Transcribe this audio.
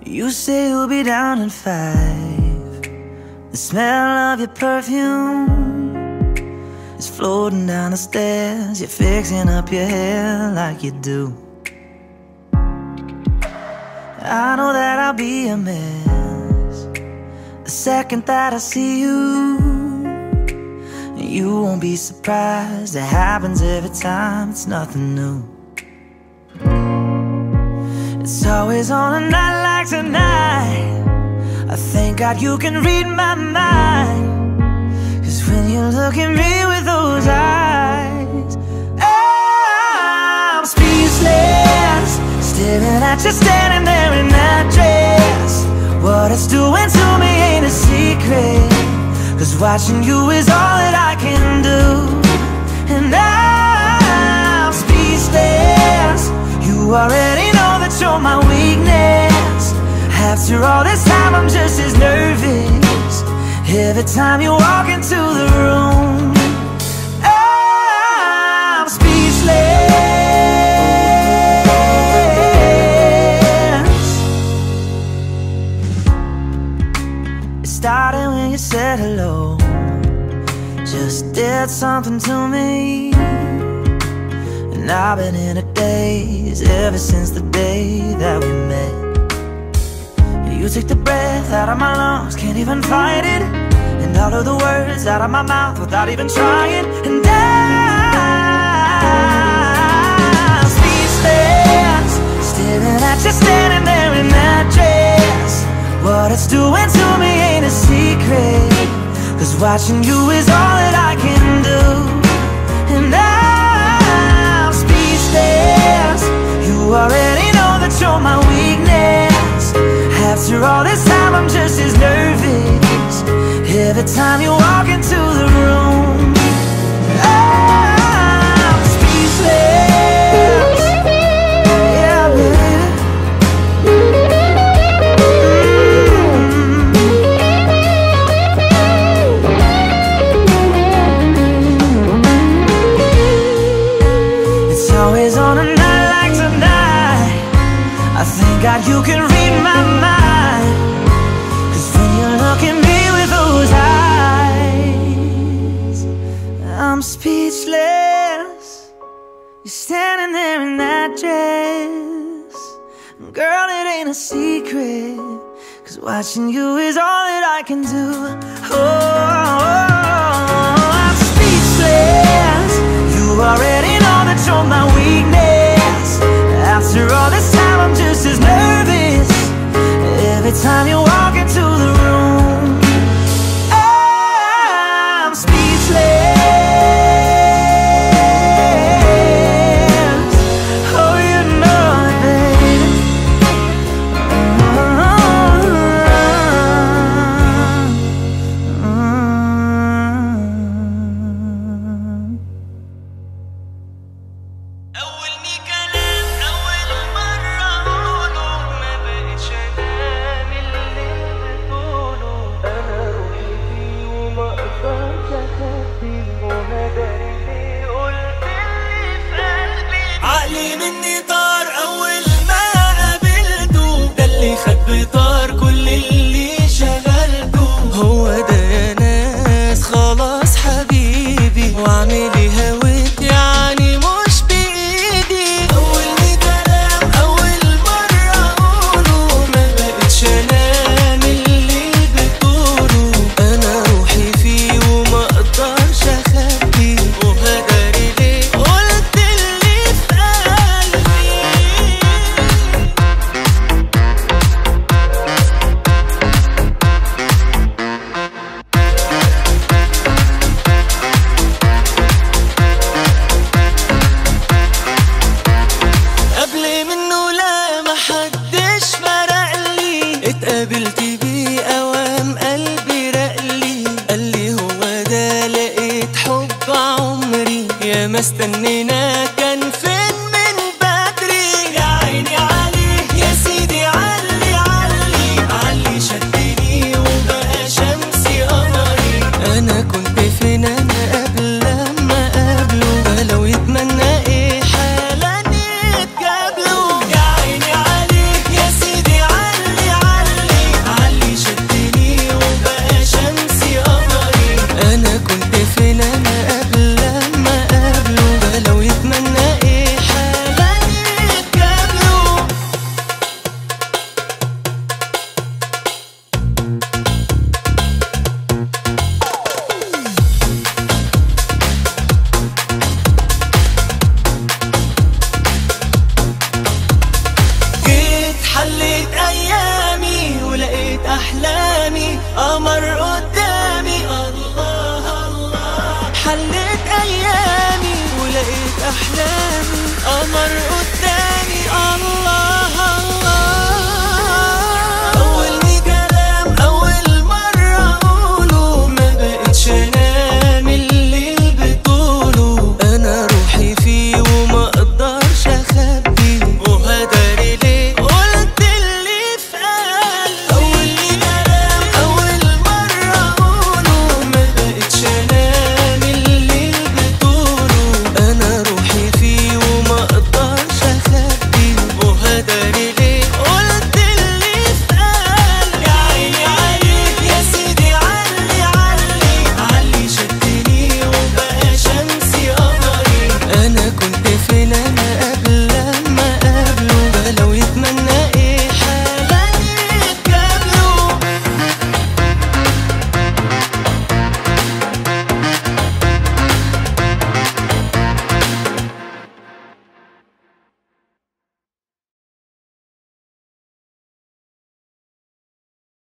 You say you'll be down in 5. The smell of your perfume is floating down the stairs. You're fixing up your hair like you do. I know that I'll be a mess the second that I see you. You won't be surprised, it happens every time, it's nothing new. It's always on a night like tonight. I thank God you can read my mind, 'cause when you look at me with those eyes, I'm speechless, staring at you standing there in that dress. What it's doing to me ain't a secret, 'cause watching you is all that I can do. And I'm speechless. You already know that you're my weakness. After all this time I'm just as nervous every time you walk into the room. I'm speechless. It started when you said hello, just did something to me. And I've been in a daze ever since the day that we met. You took the breath out of my lungs, can't even fight it, and all of the words out of my mouth without even trying. And I'm speechless, staring at you standing there in that dress. What it's doing to me ain't a secret, 'cause watching you is all that I can do. And I'm speechless. You already know that you're my weakness. After all this time I'm just as nervous every time you walk into the room. I'm speechless. Yeah, baby. It's always on a night like tonight. I thank God you can read my mind, 'cause when you look at me with those eyes, I'm speechless. You're standing there in that dress. Girl, it ain't a secret, 'cause watching you is all that I can do. Oh, I'm speechless. You already know that you're my weakness. After all this time I'm just as nervous every time you walk into the room. I'm speechless. Oh, you know it, baby. عقلي مني طار أول ما قابلته، ده اللي خد بطار كل اللي شغلته. هو ده يا ناس خلاص حبيبي، وعملي هويت يعني مش بإيدي. أول كلام أول مرة أقوله، ما بقتش أنام اللي بتقوله. أنا روحي فيه وما أقدرش أخبيه، وهداري ليه قلت اللي في قلبي. قبل منه لا محدش فرقلي، اتقابلت بيه اوام قلبي رقلي. قالي هو ده لقيت حب عمري، يا ما استنينا كان فين من بدري. يا عيني عليه يا سيدي، علي علي علي شدني وبقى شمسي قمري. انا كنت فين انا قبل لما قابله، ولو يتمنى ايه حالا يتقابلوا. يا عيني عليه يا سيدي، علي حليت ايامي ولقيت احلامي قمر قدامي، الله الله. حليت ايامي ولقيت احلامي قمر